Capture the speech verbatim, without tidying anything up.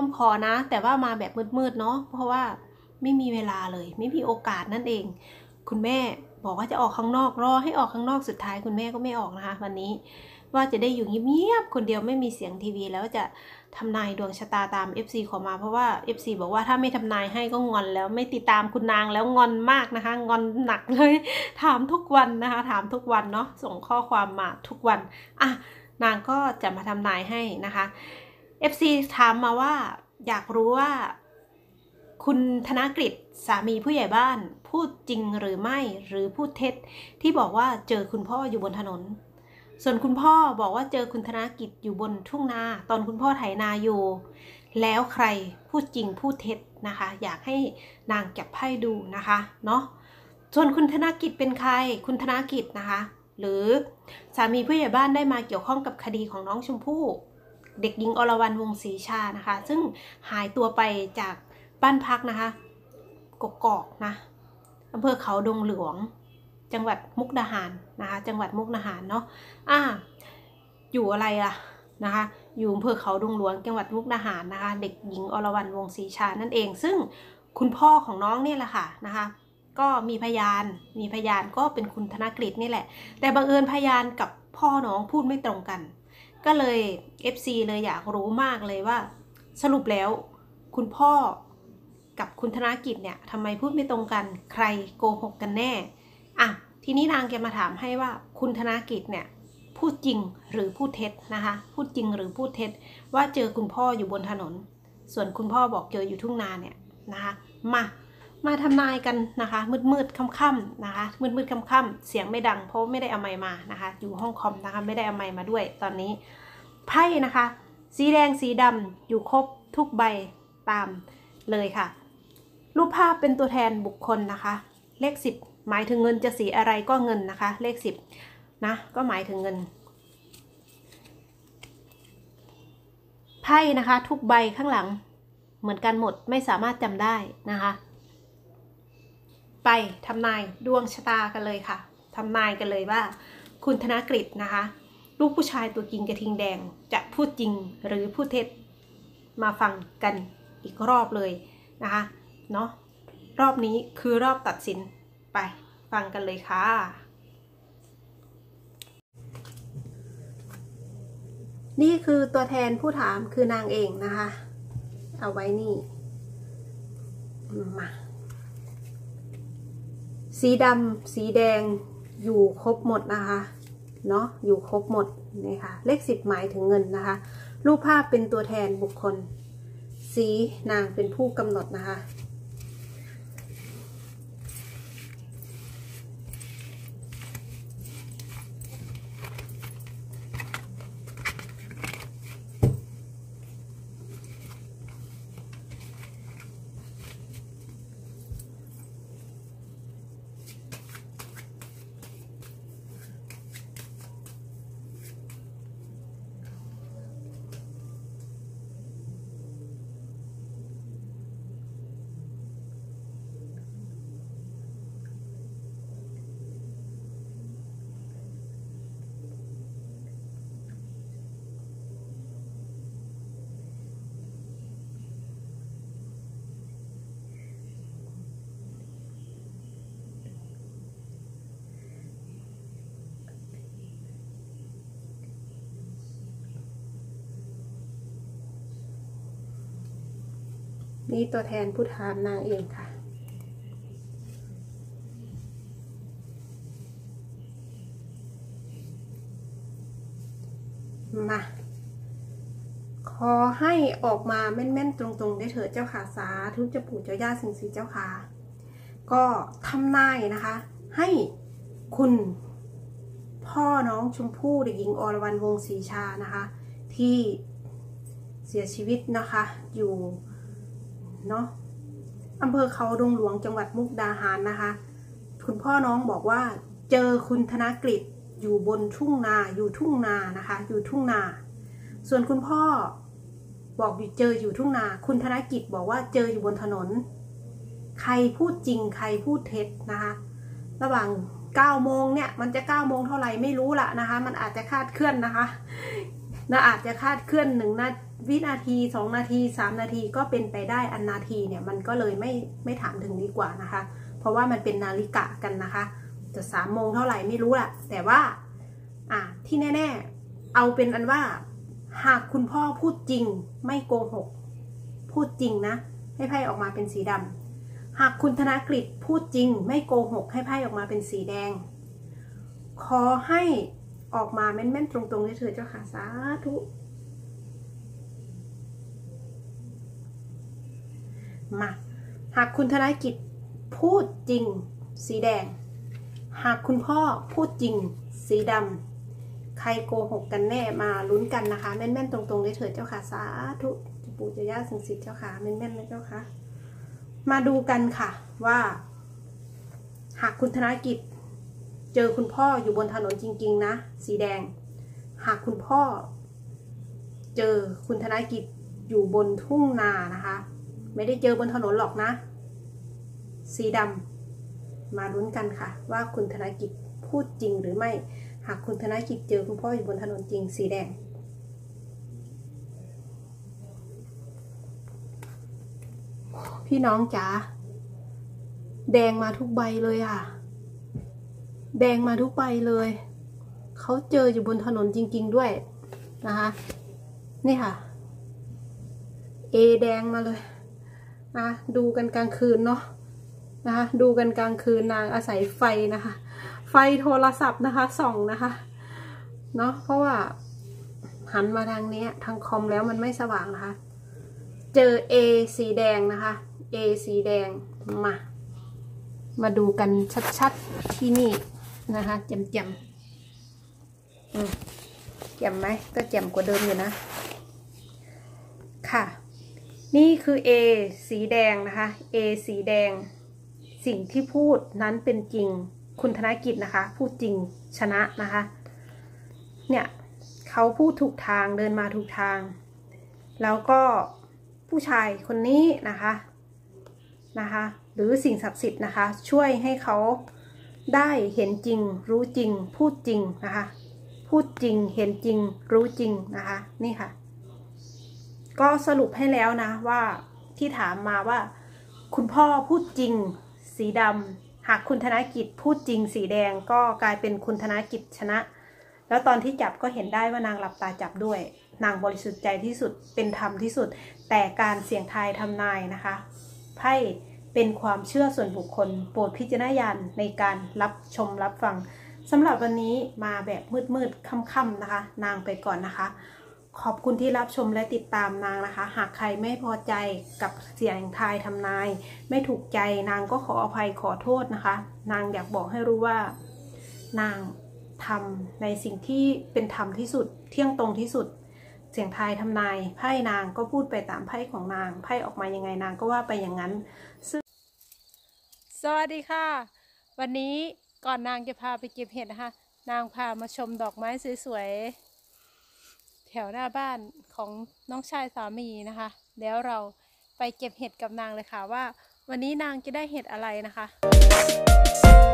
ขอนะแต่ว่ามาแบบมืดๆเนาะเพราะว่าไม่มีเวลาเลยไม่มีโอกาสนั่นเองคุณแม่บอกว่าจะออกข้างนอกรอให้ออกข้างนอกสุดท้ายคุณแม่ก็ไม่ออกนะคะวันนี้ว่าจะได้อยู่เงียบๆคนเดียวไม่มีเสียงทีวีแล้วจะทำนายดวงชะตาตาม เอฟ ซี ขอมาเพราะว่า เอฟ ซี บอกว่าถ้าไม่ทำนายให้ก็งอนแล้วไม่ติดตามคุณนางแล้วงอนมากนะคะงอนหนักเลยถามทุกวันนะคะถามทุกวันเนาะส่งข้อความมาทุกวันอ่ะนางก็จะมาทำนายให้นะคะ เอฟ ซี ถามมาว่าอยากรู้ว่าคุณธนกฤษสามีผู้ใหญ่บ้านพูดจริงหรือไม่หรือพูดเท็จที่บอกว่าเจอคุณพ่ออยู่บนถนนส่วนคุณพ่อบอกว่าเจอคุณธนกฤษอยู่บนทุ่งนาตอนคุณพ่อไถนาอยู่แล้วใครพูดจริงพูดเท็จนะคะอยากให้นางเก็บไพ่ดูนะคะเนาะส่วนคุณธนกฤษเป็นใครคุณธนกฤษนะคะหรือสามีผู้ใหญ่บ้านได้มาเกี่ยวข้องกับคดีของน้องชมพู่เด็กหญิงอรวรรณวงศ์ศรีชานะคะซึ่งหายตัวไปจากบ้านพักนะคะกกอกนะอำเภอเขาดงหลวงจังหวัดมุกดาหารนะคะจังหวัดมุกดาหารเนาะอ่าอยู่อะไรล่ะนะคะอยู่อำเภอเขาดงหลวงจังหวัดมุกดาหารนะคะเด็กหญิงอรวรรณวงศ์ศรีชานั่นเองซึ่งคุณพ่อของน้องเนี่ยแหละค่ะนะคะก็มีพยานมีพยานก็เป็นคุณธนกฤษนี่แหละแต่บังเอิญพยานกับพ่อน้องพูดไม่ตรงกันก็เลย เอฟ ซี เลยอยากรู้มากเลยว่าสรุปแล้วคุณพ่อกับคุณธนกฤษเนี่ยทำไมพูดไม่ตรงกันใครโกหกกันแน่อ่ะทีนี้นางแกมาถามให้ว่าคุณธนกฤษเนี่ยพูดจริงหรือพูดเท็จนะคะพูดจริงหรือพูดเท็จว่าเจอคุณพ่ออยู่บนถนนส่วนคุณพ่อบอกเจออยู่ทุ่งนาเนี่ยนะคะมามาทำนายกันนะคะมืดๆค่ำๆนะคะมืดๆค่ำๆเสียงไม่ดังเพราะไม่ได้เอาไมค์มานะคะอยู่ห้องคอมนะคะไม่ได้เอาไมค์มาด้วยตอนนี้ไพ่นะคะสีแดงสีดำอยู่ครบทุกใบตามเลยค่ะรูปภาพเป็นตัวแทนบุคคลนะคะเลขสิบหมายถึงเงินจะสีอะไรก็เงินนะคะเลขสิบนะก็หมายถึงเงินไพ่นะคะทุกใบข้างหลังเหมือนกันหมดไม่สามารถจำได้นะคะไปทำนายดวงชะตากันเลยค่ะทำนายกันเลยว่าคุณธนกฤษนะคะลูกผู้ชายตัวกินกระทิงแดงจะพูดจริงหรือพูดเท็จมาฟังกันอีกรอบเลยนะคะเนาะรอบนี้คือรอบตัดสินไปฟังกันเลยค่ะนี่คือตัวแทนผู้ถามคือนางเองนะคะเอาไว้นี่มาสีดำสีแดงอยู่ครบหมดนะคะเนาะอยู่ครบหมดนี่ค่ะเลขสิบหมายถึงเงินนะคะรูปภาพเป็นตัวแทนบุคคลสีนางเป็นผู้กำหนดนะคะนี่ตัวแทนผู้ถามนางเองค่ะมาขอให้ออกมาแม่นๆตรงๆได้เถิดเจ้าค่ะสาธุเจ้าปู่เจ้าย่าสิ่งศักดิ์สิทธิ์เจ้าค่ะก็ทำนายนะคะให้คุณพ่อน้องชมพู่เด็กหญิงอรวรรณวงศ์ศรีชานะคะที่เสียชีวิตนะคะอยู่เนาะอำเภอเขาดงหลวงจังหวัดมุกดาหารนะคะคุณพ่อน้องบอกว่าเจอคุณธนกฤษอยู่บนทุ่งนาอยู่ทุ่งนานะคะอยู่ทุ่งนาส่วนคุณพ่อบอกอยู่เจออยู่ทุ่งนาคุณธนกฤษบอกว่าเจออยู่บนถนนใครพูดจริงใครพูดเท็จนะคะระหว่างเก้าโมงเนี่ยมันจะเก้าโมงเท่าไหร่ไม่รู้ละนะคะมันอาจจะคาดเคลื่อนนะคะนะอาจจะคาดเคลื่อนหนึ่งนาวินาทีสองนาทีสามนาทีก็เป็นไปได้อันนาทีเนี่ยมันก็เลยไม่ไม่ถามถึงดีกว่านะคะเพราะว่ามันเป็นนาฬิกากันนะคะจะสามโมงเท่าไหร่ไม่รู้แหละแต่ว่าอ่ะที่แน่ๆเอาเป็นอันว่าหากคุณพ่อพูดจริงไม่โกหกพูดจริงนะให้ไพ่ออกมาเป็นสีดำหากคุณธนกฤษพูดจริงไม่โกหกให้ไพ่ออกมาเป็นสีแดงขอให้ออกมาแม่นๆตรงๆเลยเถิดเจ้าค่ะสาธุมาหากคุณธนกิจพูดจริงสีแดงหากคุณพ่อพูดจริงสีดำใครโกหกกันแน่มาลุ้นกันนะคะแม่นๆตรงๆเลยเถิดเจ้าค่ะสาธุปู่จะย่าสิ่งศักดิ์สิทธิ์เจ้าค่ะแม่นๆนะเจ้าค่ะมาดูกันค่ะว่าหากคุณธนกิจเจอคุณพ่ออยู่บนถนนจริงๆนะสีแดงหากคุณพ่อเจอคุณธนกิจอยู่บนทุ่งนานะคะไม่ได้เจอบนถนนหรอกนะสีดำมาลุ้นกันค่ะว่าคุณธนกิจพูดจริงหรือไม่หากคุณธนกิจเจอคุณพ่ออยู่บนถนนจริงสีแดงพี่น้องจ๋าแดงมาทุกใบเลยอ่ะแดงมาทุกใบเลยเขาเจออยู่บนถนนจริงๆด้วยนะคะนี่ค่ะเอแดงมาเลยนะดูกันกลางคืนเนาะนะคะดูกันกลางคืนนางอาศัยไฟนะคะไฟโทรศัพท์นะคะส่องนะคะเนาะเพราะว่าหันมาทางนี้ทางคอมแล้วมันไม่สว่างนะคะเจอ A สีแดงนะคะ A สีแดงมามาดูกันชัดๆที่นี่นะคะแจ่มๆอืมแจ่มไหมก็แจ่มกว่าเดิมอยู่นะค่ะนี่คือ A สีแดงนะคะ A สีแดงสิ่งที่พูดนั้นเป็นจริงคุณธนกิจนะคะพูดจริงชนะนะคะเนี่ยเขาพูดถูกทางเดินมาถูกทางแล้วก็ผู้ชายคนนี้นะคะนะคะหรือสิ่งศักดิ์สิทธิ์นะคะช่วยให้เขาได้เห็นจริงรู้จริงพูดจริงนะคะพูดจริงเห็นจริงรู้จริงนะคะนี่ค่ะก็สรุปให้แล้วนะว่าที่ถามมาว่าคุณพ่อพูดจริงสีดำหากคุณธนกิจพูดจริงสีแดงก็กลายเป็นคุณธนกิจชนะแล้วตอนที่จับก็เห็นได้ว่านางหลับตาจับด้วยนางบริสุทธิ์ใจที่สุดเป็นธรรมที่สุดแต่การเสี่ยงทายทำนายนะคะไพ่เป็นความเชื่อส่วนบุคคลโปรดพิจารณญาณในการรับชมรับฟังสำหรับวันนี้มาแบบมืดๆค่ำๆนะคะนางไปก่อนนะคะขอบคุณที่รับชมและติดตามนางนะคะหากใครไม่พอใจกับเสียงทายทำนายไม่ถูกใจนางก็ขออภัยขอโทษนะคะนางอยากบอกให้รู้ว่านางทำในสิ่งที่เป็นธรรมที่สุดเที่ยงตรงที่สุดเสียงทายทำนายไพ่นางก็พูดไปตามไพ่ของนางไพ่ออกมายังไงนางก็ว่าไปอย่างนั้นซึ่งสวัสดีค่ะวันนี้ก่อนนางจะพาไปเก็บเห็ดนะคะนางพามาชมดอกไม้สวยๆแถวหน้าบ้านของน้องชายสามีนะคะแล้วเราไปเก็บเห็ดกับนางเลยค่ะว่าวันนี้นางจะได้เห็ดอะไรนะคะ